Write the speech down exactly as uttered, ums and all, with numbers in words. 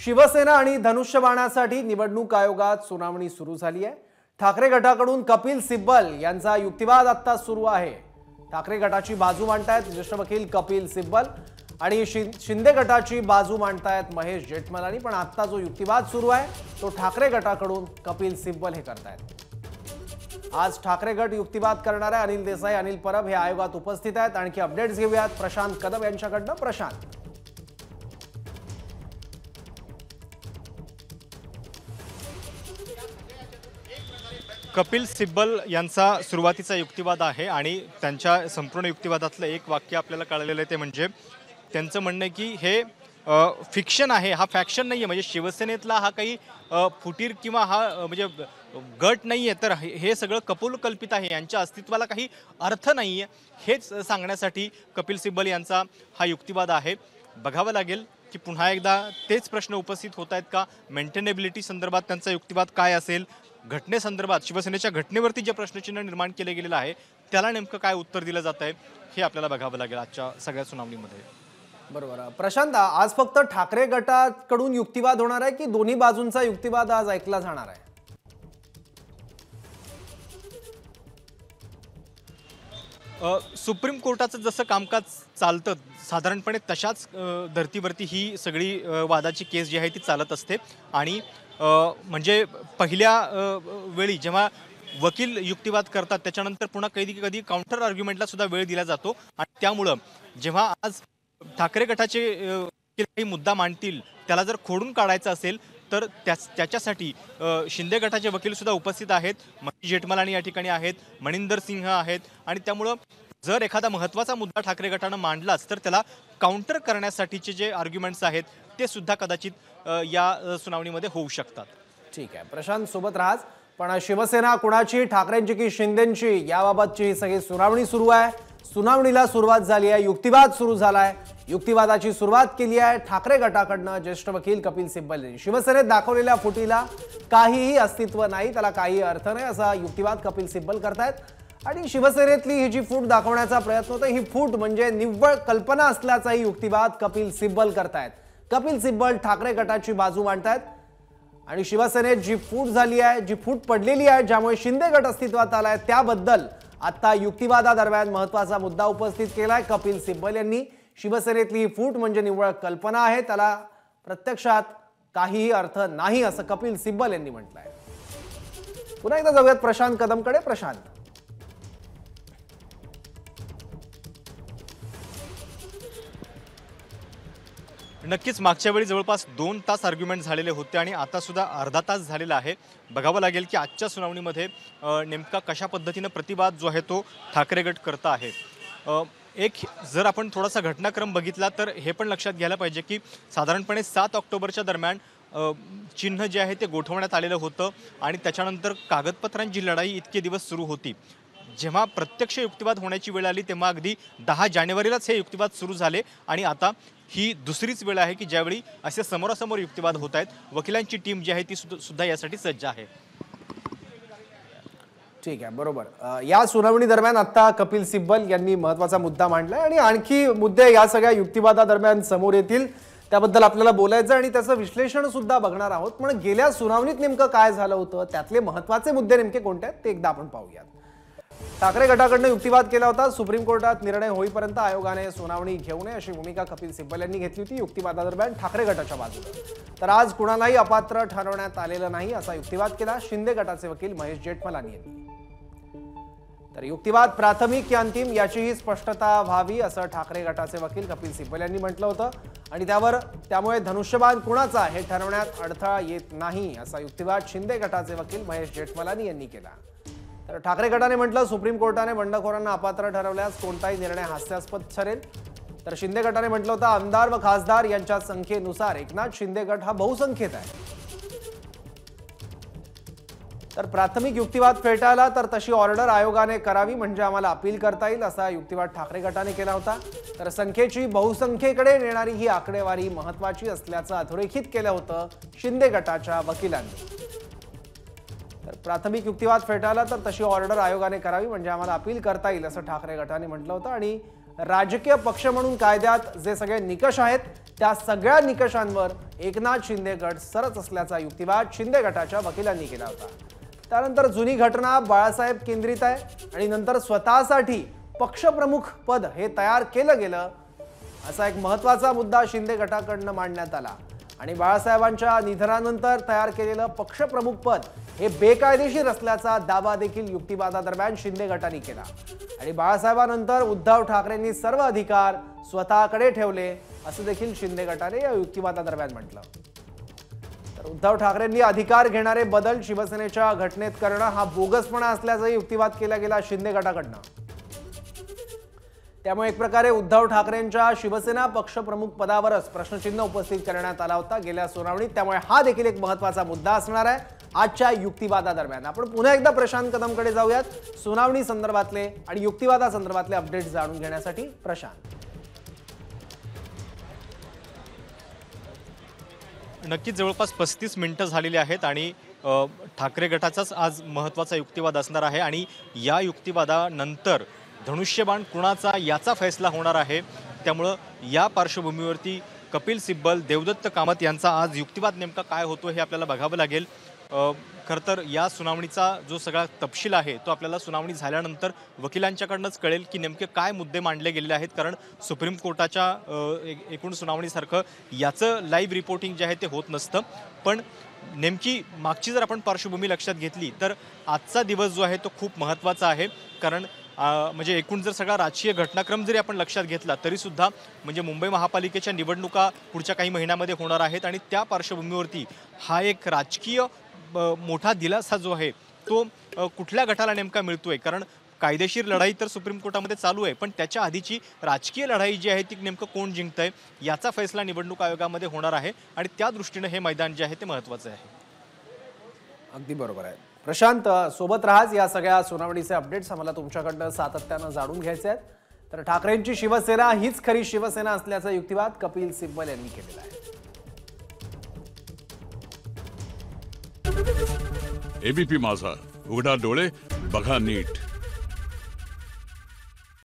शिवसेना आणि धनुष्यबाणासाठी निवडणूक आयोगात सुनावणी सुरू झाली आहे। ठाकरे गटाकडून कपिल सिब्बल यांचा युक्तिवाद आता सुरू आहे। ठाकरे गटाची बाजू मांडतायत ज्येष्ठ वकील कपिल सिब्बल आणि शिंदे गटाची बाजू मांडतायत महेश जेठमलानी। पण आता जो युक्तिवाद सुरू आहे तो ठाकरे गटाकडून कपिल सिब्बल हे करतायत। आज ठाकरे गट युक्तिवाद करणारे अनिल देसाई, अनिल परब हे आयोगात उपस्थित आहेत। आणखी अपडेट्स घेऊयात प्रशांत कदम यांच्याकडनं। प्रशांत, कपिल सिब्बल यांचा सुरुवातीचा युक्तिवाद आहे आणि त्यांच्या संपूर्ण युक्तिवादातलं एक वाक्य आपल्याला कळलेलं आहे ते म्हणजे त्यांचं म्हणणं आहे की हे फिक्शन आहे, हा फॅक्शन नाही आहे। म्हणजे शिवसेनेतला हा काही फुटीर किंवा हा म्हणजे गट नाही आहे, तर हे सगळं कपोल कल्पित आहे, यांच्या अस्तित्वाला काही अर्थ नाही आहे हेच सांगण्यासाठी कपिल सिब्बल यांचा हा युक्तिवाद आहे। बघावं लागेल की पुन्हा एकदा तेच प्रश्न उपस्थित होत आहेत का, मेंटेनेबिलिटी संदर्भात त्यांचा युक्तिवाद काय असेल, घटनेसंदर्भात शिवसेनेच्या घटनेवरती जे प्रश्नचिन्ह निर्माण केले गेलेलं आहे त्याला नेमकं काय उत्तर दिलं जात आहे हे आपल्याला बघावं लागेल आजच्या सगळ्या सुनावणीमध्ये। बरोबर प्रशांत, आज फक्त ठाकरे गटाकडून युक्तिवाद होणार आहे की दोन्ही बाजूंचा युक्तिवाद आज ऐकला जाणार आहे? सुप्रीम कोर्टाचं जसं कामकाज चालतं साधारणपणे तशाच धर्तीवरती ही सगळी वादाची केस जी आहे ती चालत असते। आणि म्हणजे पहिल्या वेळी जेव्हा वकील युक्तिवाद करतात त्याच्यानंतर पुन्हा कधी कधी काउंटर आर्ग्युमेंटला सुद्धा वेळ दिला जातो आणि त्यामुळं जेव्हा आज ठाकरे गटाचे काही मुद्दा मांडतील त्याला जर खोडून काढायचा असेल तर त्याच्यासाठी शिंदे गटाचे वकील सुद्धा उपस्थित आहेत, महेश जेठमलानी या ठिकाणी आहेत, मणिंदर सिंह आहेत आणि त्यामुळं जर एखादा महत्त्वाचा मुद्दा ठाकरे गटानं मांडलाच तर त्याला काउंटर करण्यासाठीचे जे आर्ग्युमेंट्स आहेत ते सुद्धा कदाचित या सुनावणीमध्ये होऊ शकतात। ठीक आहे प्रशांत, सोबत राहाच। पण शिवसेना कुणाची, ठाकरेंची की शिंदेंची, याबाबतची ही सगळी सुनावणी सुरू आहे। सुनावणीला सुरुवात झाली आहे, युक्तिवाद सुरू झालाय। युक्तिवादाची सुरुवात केली आहे ठाकरे गटाकडनं ज्येष्ठ वकील कपिल सिब्बल यांनी। शिवसेनेत दाखवलेल्या फुटीला काहीही अस्तित्व नाही, त्याला काही अर्थ नाही असा युक्तिवाद कपिल सिब्बल करतायत। आणि शिवसेनेतली ही जी फूट दाखवण्याचा प्रयत्न होता ही फूट म्हणजे निव्वळ कल्पना असल्याचाही युक्तिवाद कपिल सिब्बल करतायत। कपिल सिब्बल ठाकरे गटाची बाजू मांडतायत आणि शिवसेनेत जी फूट झाली आहे, जी फूट पडलेली आहे, ज्यामुळे शिंदे गट अस्तित्वात आलाय त्याबद्दल आता युक्तिवादादरम्यान महत्त्वाचा मुद्दा उपस्थित केलाय कपिल सिब्बल यांनी। शिवसेनेतली ही फूट म्हणजे निव्वळ कल्पना आहे, त्याला प्रत्यक्षात काहीही अर्थ नाही असं कपिल सिब्बल यांनी म्हटलंय। पुन्हा एकदा जाऊयात प्रशांत कदमकडे। प्रशांत, नक्कीच मागच्या वेळी जवळपास दोन तास आर्ग्युमेंट झालेले होते आणि आता सुद्धा अर्धा तास झालेला आहे। बघावं लागेल की आजच्या सुनावणीमध्ये नेमका कशा पद्धतीनं प्रतिवाद जो आहे तो ठाकरे गट करता आहे। एक जर आपण थोडासा घटनाक्रम बघितला तर हे पण लक्षात घ्यायला पाहिजे की साधारणपणे सात ऑक्टोबरच्या दरम्यान चिन्ह जे आहे ते गोठवण्यात आलेलं होतं आणि त्याच्यानंतर कागदपत्रांची लढाई इतके दिवस सुरू होती। जेव्हा प्रत्यक्ष युक्तिवाद होण्याची वेळ आली तेव्हा अगदी दहा जानेवारीलाच हे युक्तिवाद सुरू झाले आणि आता ही दुसरीच वेळ आहे की ज्यावेळी असे समोरासमोर युक्तिवाद होत आहेत। वकिलांची टीम जी आहे ती सुद्धा यासाठी सज्ज आहे। ठीक आहे, बरोबर। या सुनावणी दरम्यान आता कपिल सिब्बल यांनी महत्त्वाचा मुद्दा मांडलाय आणि आणखी मुद्दे या सगळ्या युक्तिवादादरम्यान समोर येतील त्याबद्दल आपल्याला बोलायचं आणि त्याचं विश्लेषण सुद्धा बघणार आहोत। पण गेल्या सुनावणीत नेमकं काय झालं होतं, त्यातले महत्त्वाचे मुद्दे नेमके कोणते आहेत ते एकदा आपण पाहूयात। ठाकरे गटाकडनं युक्तिवाद केला होता। सुप्रीम कोर्टात निर्णय होईपर्यंत आयोगाने सुनावणी घेऊ नये अशी भूमिका कपिल सिब्बल यांनी घेतली होती युक्तिवादादरम्यान ठाकरे गटाच्या बाजूने। तर आज कुणालाही अपात्र ठरवण्यात आलेलं नाही असा युक्तिवाद केला शिंदे गटाचे वकील महेश जेठमलानी यांनी। तर युक्तिवाद प्राथमिक की अंतिम याचीही स्पष्टता व्हावी असं ठाकरे गटाचे वकील कपिल सिब्बल यांनी म्हटलं होतं आणि त्यावर त्यामुळे धनुष्यबाण कुणाचा हे ठरवण्यात अडथळा येत नाही असा युक्तिवाद शिंदे गटाचे वकील महेश जेठमलानी यांनी केला। तर ठाकरे गटाने म्हटलं सुप्रीम कोर्टाने बंडखोरांना अपात्र ठरवल्यास कोणताही निर्णय हास्यास्पद ठरेल। तर शिंदे गटाने म्हटलं होतं आमदार व खासदार यांच्या संख्येनुसार एकनाथ शिंदे गट हा बहुसंख्येत आहे। तर प्राथमिक युक्तिवाद फेटाळला तर तशी ऑर्डर आयोगाने करावी म्हणजे आम्हाला अपील करता येईल असा युक्तिवाद ठाकरे गटाने केला होता। तर संख्येची बहुसंख्येकडे नेणारी ही आकडेवारी महत्त्वाची असल्याचं अधोरेखित केलं होतं शिंदे गटाच्या वकिलांनी। तर प्राथमिक युक्तिवाद फेटाळला तर तशी ऑर्डर आयोगाने करावी म्हणजे आम्हाला अपील करता येईल असं ठाकरे गटाने म्हटलं होतं आणि राजकीय पक्ष म्हणून कायद्यात जे सगळे निकष आहेत त्या सगळ्या निकषांवर एकनाथ शिंदे गट सरच असल्याचा युक्तिवाद शिंदे गटाच्या वकिलांनी केला होता। त्यानंतर जुनी घटना बाळासाहेब केंद्रित आहे आणि नंतर स्वतःसाठी पक्षप्रमुख पद हे तयार केलं गेलं असा एक महत्त्वाचा मुद्दा शिंदे गटाकडनं मांडण्यात आला आणि बाळासाहेबांच्या निधनानंतर तयार केलेलं पक्षप्रमुख पद हे बेकायदेशीर असल्याचा दावा देखील युक्तिवादादरम्यान शिंदे गटाने केला आणि बाळासाहेबांनंतर उद्धव ठाकरेंनी सर्व अधिकार स्वतःकडे ठेवले असं देखील शिंदे गटाने या युक्तिवादादरम्यान म्हटलं। तर उद्धव ठाकरेंनी अधिकार घेणारे बदल शिवसेनेच्या घटनेत करणं हा बोगसपणा असल्याचा युक्तिवाद केला गेला शिंदे गटाकडनं। त्यामुळे एक प्रकारे उद्धव ठाकरेंच्या शिवसेना पक्षप्रमुख पदावरच प्रश्नचिन्ह उपस्थित करण्यात आला होता गेल्या सुनावणीत। त्यामुळे हा देखील एक महत्त्वाचा मुद्दा असणार आहे आजच्या युक्तिवादादरम्यान। आपण पुन्हा एकदा प्रशांत कदमकडे जाऊयात सुनावणी संदर्भातले आणि युक्तिवादासंदर्भातले अपडेट्स जाणून घेण्यासाठी। प्रशांत, नक्कीच जवळपास पस्तीस मिनिटं झालेली आहेत आणि अ, ठाकरे गटाचाच आज महत्त्वाचा युक्तिवाद असणार आहे आणि या युक्तिवादानंतर धनुष्यबाण कुणाचा याचा फैसला होणार आहे। त्यामुळं या पार्श्वभूमीवरती कपिल सिब्बल, देवदत्त कामत यांचा आज युक्तिवाद नेमका काय होतो हे आपल्याला बघावं लागेल। खरं तर या सुनावणीचा जो सगळा तपशील आहे तो आपल्याला सुनावणी झाल्यानंतर वकिलांच्याकडनंच कळेल की नेमके काय मुद्दे मांडले गेलेले आहेत, कारण सुप्रीम कोर्टाच्या एकूण सुनावणीसारखं याचं लाईव्ह रिपोर्टिंग जे आहे ते होत नसतं। पण नेमकी मागची जर आपण पार्श्वभूमी लक्षात घेतली तर आजचा दिवस जो आहे तो खूप महत्त्वाचा आहे, कारण म्हणजे एकूण जर सगळा राजकीय घटनाक्रम जरी आपण लक्षात घेतला तरीसुद्धा म्हणजे मुंबई महापालिकेच्या निवडणुका पुढच्या काही महिन्यामध्ये होणार आहेत आणि त्या पार्श्वभूमीवरती हा एक राजकीय मोठा दिलासा जो आहे तो कुठल्या गटाला नेमका मिळतोय, कारण कायदेशीर लढाई तर सुप्रीम कोर्टामध्ये चालू आहे पण त्याच्या आधीची राजकीय लढाई जी आहे ती नेमकं कोण जिंकतंय याचा फैसला निवडणूक आयोगामध्ये होणार आहे आणि त्या दृष्टीने हे मैदान जे आहे ते महत्त्वाचं आहे। अगदी बरोबर आहे प्रशांत, सोबत राहाच या सगळ्या सुनावणीचे अपडेट्स आम्हाला तुमच्याकडनं सातत्यानं जाणून घ्यायचे आहेत। तर ठाकरेंची शिवसेना हीच खरी शिवसेना असल्याचा युक्तिवाद कपिल सिब्बल यांनी केलेला आहे। एबीपी माझा, उघडा डोळे बघा नीट।